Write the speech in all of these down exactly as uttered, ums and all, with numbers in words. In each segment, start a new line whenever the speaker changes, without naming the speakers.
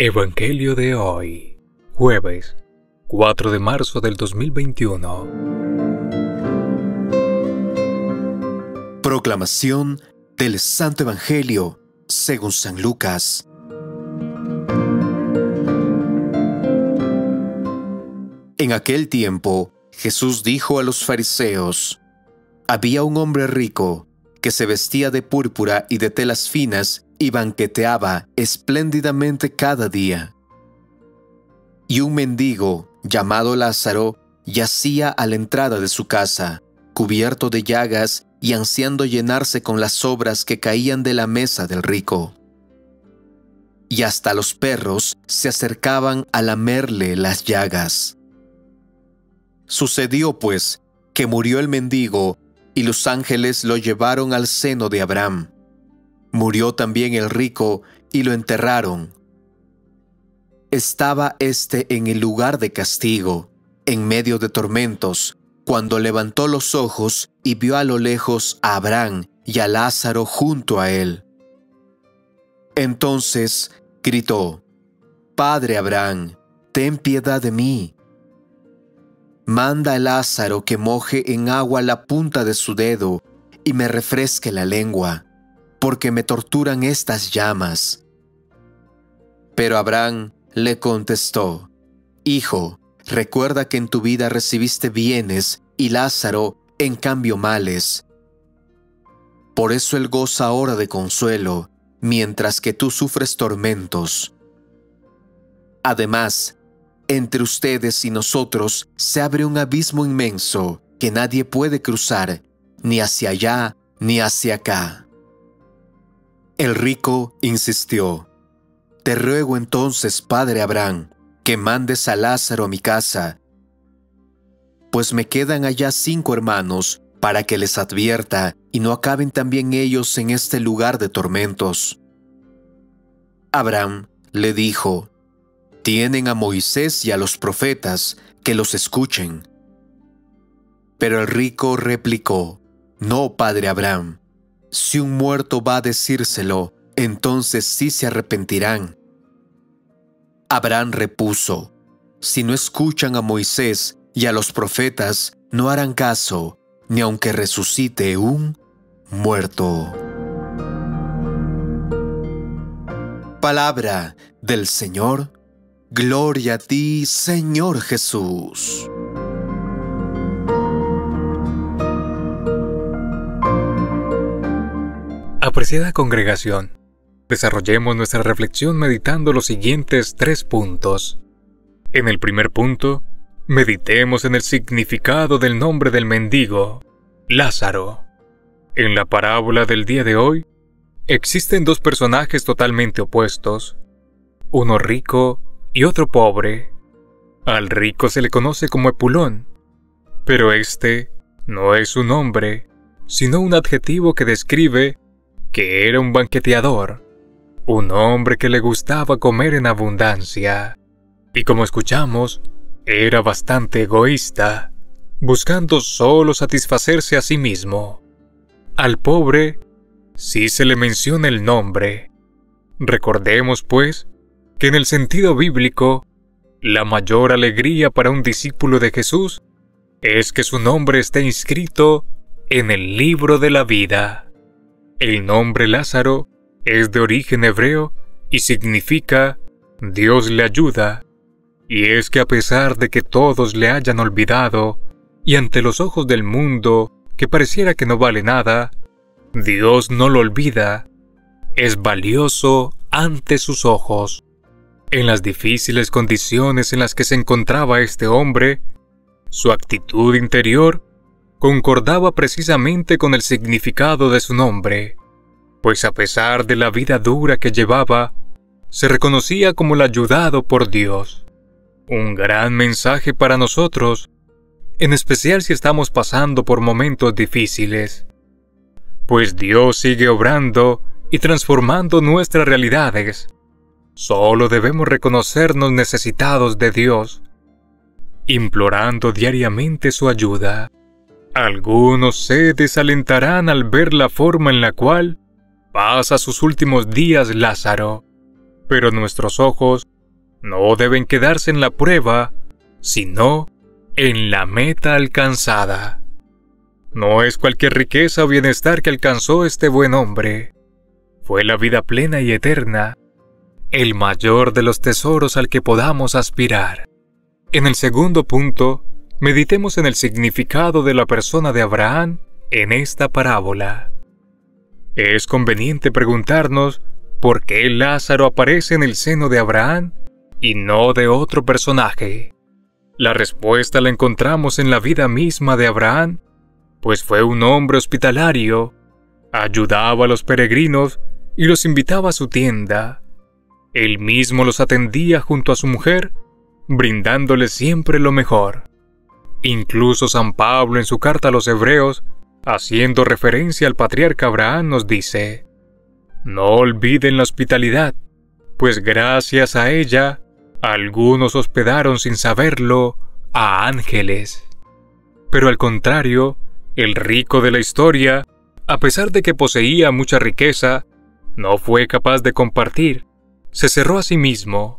Evangelio de hoy, jueves cuatro de marzo del dos mil veintiuno.
Proclamación del Santo Evangelio según San Lucas. En aquel tiempo, Jesús dijo a los fariseos: había un hombre rico que se vestía de púrpura y de telas finas y banqueteaba espléndidamente cada día. Y un mendigo, llamado Lázaro, yacía a la entrada de su casa, cubierto de llagas y ansiando llenarse con las sobras que caían de la mesa del rico. Y hasta los perros se acercaban a lamerle las llagas. Sucedió, pues, que murió el mendigo, y los ángeles lo llevaron al seno de Abraham. Murió también el rico, y lo enterraron. Estaba éste en el lugar de castigo, en medio de tormentos, cuando levantó los ojos y vio a lo lejos a Abraham y a Lázaro junto a él. Entonces gritó: Padre Abraham, ten piedad de mí. Manda a Lázaro que moje en agua la punta de su dedo y me refresque la lengua, porque me torturan estas llamas. Pero Abraham le contestó: Hijo, recuerda que en tu vida recibiste bienes y Lázaro, en cambio, males. Por eso él goza ahora de consuelo, mientras que tú sufres tormentos. Además, entre ustedes y nosotros se abre un abismo inmenso que nadie puede cruzar, ni hacia allá ni hacia acá. El rico insistió: Te ruego entonces, padre Abraham, que mandes a Lázaro a mi casa, pues me quedan allá cinco hermanos, para que les advierta y no acaben también ellos en este lugar de tormentos. Abraham le dijo: Tienen a Moisés y a los profetas, que los escuchen. Pero el rico replicó: No, padre Abraham, si un muerto va a decírselo, entonces sí se arrepentirán. Abraham repuso: Si no escuchan a Moisés y a los profetas, no harán caso, ni aunque resucite un muerto. Palabra del Señor. Gloria a ti, Señor Jesús.
Apreciada congregación, desarrollemos nuestra reflexión meditando los siguientes tres puntos. En el primer punto, meditemos en el significado del nombre del mendigo, Lázaro. En la parábola del día de hoy, existen dos personajes totalmente opuestos, uno rico y otro pobre. Al rico se le conoce como Epulón, pero este no es un nombre, sino un adjetivo que describe que era un banqueteador, un hombre que le gustaba comer en abundancia, y como escuchamos, era bastante egoísta, buscando solo satisfacerse a sí mismo. Al pobre sí se le menciona el nombre. Recordemos, pues, que en el sentido bíblico, la mayor alegría para un discípulo de Jesús es que su nombre esté inscrito en el libro de la vida. El nombre Lázaro es de origen hebreo y significa Dios le ayuda, y es que a pesar de que todos le hayan olvidado y ante los ojos del mundo que pareciera que no vale nada, Dios no lo olvida, es valioso ante sus ojos. En las difíciles condiciones en las que se encontraba este hombre, su actitud interior concordaba precisamente con el significado de su nombre, pues a pesar de la vida dura que llevaba, se reconocía como el ayudado por Dios. Un gran mensaje para nosotros, en especial si estamos pasando por momentos difíciles, pues Dios sigue obrando y transformando nuestras realidades. Solo debemos reconocernos necesitados de Dios, implorando diariamente su ayuda. Algunos se desalentarán al ver la forma en la cual pasa sus últimos días Lázaro, pero nuestros ojos no deben quedarse en la prueba, sino en la meta alcanzada. No es cualquier riqueza o bienestar que alcanzó este buen hombre. Fue la vida plena y eterna, el mayor de los tesoros al que podamos aspirar. En el segundo punto, meditemos en el significado de la persona de Abraham en esta parábola. Es conveniente preguntarnos por qué Lázaro aparece en el seno de Abraham y no de otro personaje. La respuesta la encontramos en la vida misma de Abraham, pues fue un hombre hospitalario, ayudaba a los peregrinos y los invitaba a su tienda. Él mismo los atendía junto a su mujer, brindándoles siempre lo mejor. Incluso San Pablo en su carta a los Hebreos, haciendo referencia al patriarca Abraham, nos dice: no olviden la hospitalidad, pues gracias a ella, algunos hospedaron sin saberlo a ángeles. Pero al contrario, el rico de la historia, a pesar de que poseía mucha riqueza, no fue capaz de compartir, se cerró a sí mismo.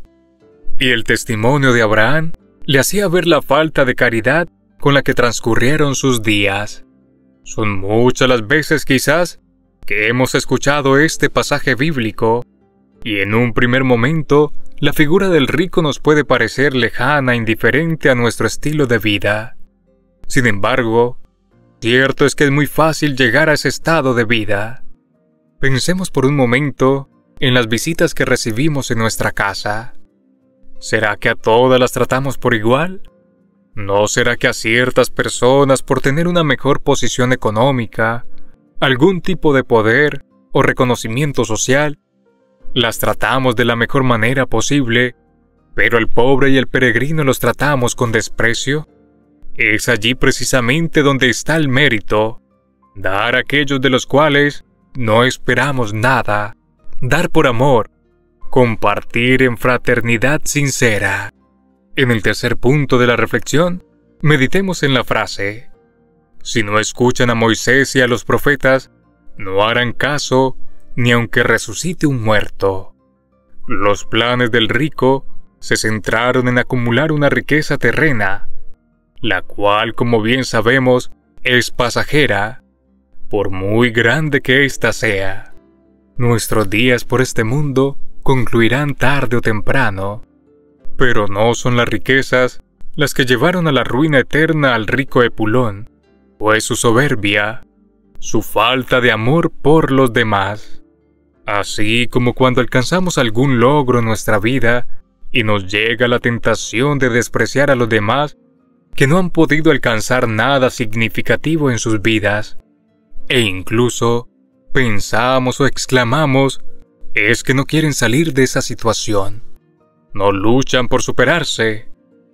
Y el testimonio de Abraham le hacía ver la falta de caridad con la que transcurrieron sus días. Son muchas las veces quizás que hemos escuchado este pasaje bíblico, y en un primer momento la figura del rico nos puede parecer lejana e indiferente a nuestro estilo de vida. Sin embargo, cierto es que es muy fácil llegar a ese estado de vida. Pensemos por un momento en las visitas que recibimos en nuestra casa. ¿Será que a todas las tratamos por igual? ¿No será que a ciertas personas, por tener una mejor posición económica, algún tipo de poder o reconocimiento social, las tratamos de la mejor manera posible, pero al pobre y al peregrino los tratamos con desprecio? Es allí precisamente donde está el mérito, dar a aquellos de los cuales no esperamos nada, dar por amor, compartir en fraternidad sincera. En el tercer punto de la reflexión, meditemos en la frase: si no escuchan a Moisés y a los profetas, no harán caso ni aunque resucite un muerto. Los planes del rico se centraron en acumular una riqueza terrena, la cual, como bien sabemos, es pasajera, por muy grande que ésta sea. Nuestros días por este mundo concluirán tarde o temprano, pero no son las riquezas las que llevaron a la ruina eterna al rico Epulón, pues su soberbia, su falta de amor por los demás. Así como cuando alcanzamos algún logro en nuestra vida y nos llega la tentación de despreciar a los demás que no han podido alcanzar nada significativo en sus vidas, e incluso pensamos o exclamamos: es que no quieren salir de esa situación, no luchan por superarse,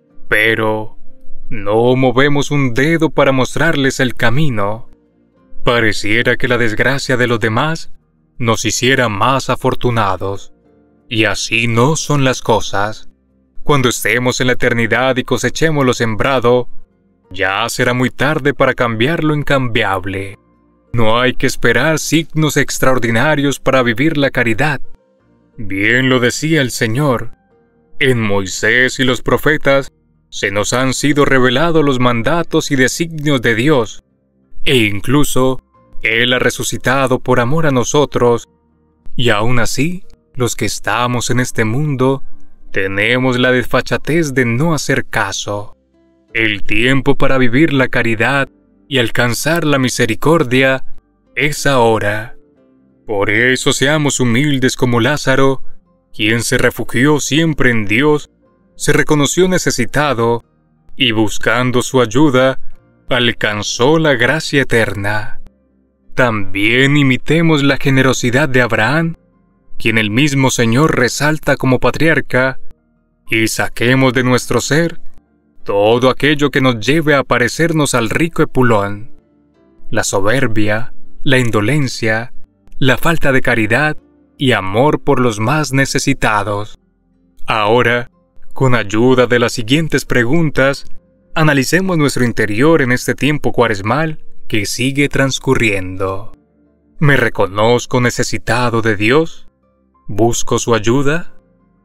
pero no movemos un dedo para mostrarles el camino. Pareciera que la desgracia de los demás nos hiciera más afortunados, y así no son las cosas. Cuando estemos en la eternidad y cosechemos lo sembrado, ya será muy tarde para cambiar lo incambiable. No hay que esperar signos extraordinarios para vivir la caridad. Bien lo decía el Señor: en Moisés y los profetas se nos han sido revelados los mandatos y designios de Dios, e incluso Él ha resucitado por amor a nosotros, y aún así, los que estamos en este mundo tenemos la desfachatez de no hacer caso. El tiempo para vivir la caridad y alcanzar la misericordia es ahora. Por eso seamos humildes como Lázaro, quien se refugió siempre en Dios, se reconoció necesitado, y buscando su ayuda, alcanzó la gracia eterna. También imitemos la generosidad de Abraham, quien el mismo Señor resalta como patriarca, y saquemos de nuestro ser todo aquello que nos lleve a parecernos al rico Epulón: la soberbia, la indolencia, la falta de caridad y amor por los más necesitados. Ahora, con ayuda de las siguientes preguntas, analicemos nuestro interior en este tiempo cuaresmal que sigue transcurriendo. ¿Me reconozco necesitado de Dios? ¿Busco su ayuda?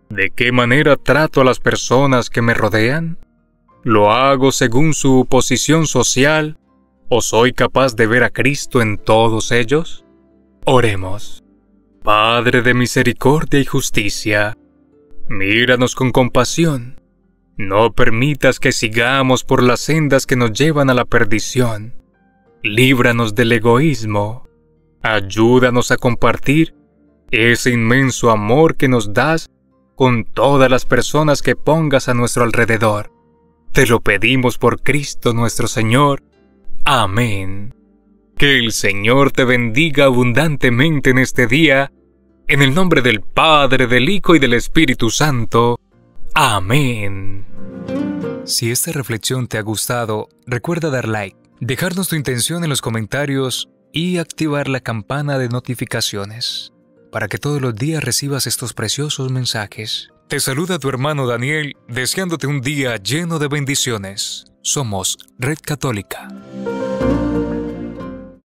¿De qué manera trato a las personas que me rodean? ¿Lo hago según su posición social o soy capaz de ver a Cristo en todos ellos? Oremos. Padre de misericordia y justicia, míranos con compasión. No permitas que sigamos por las sendas que nos llevan a la perdición. Líbranos del egoísmo. Ayúdanos a compartir ese inmenso amor que nos das con todas las personas que pongas a nuestro alrededor. Te lo pedimos por Cristo nuestro Señor. Amén. Que el Señor te bendiga abundantemente en este día, en el nombre del Padre, del Hijo y del Espíritu Santo. Amén. Si esta reflexión te ha gustado, recuerda dar like, dejarnos tu intención en los comentarios y activar la campana de notificaciones para que todos los días recibas estos preciosos mensajes. Te saluda tu hermano Daniel, deseándote un día lleno de bendiciones. Somos Red Católica.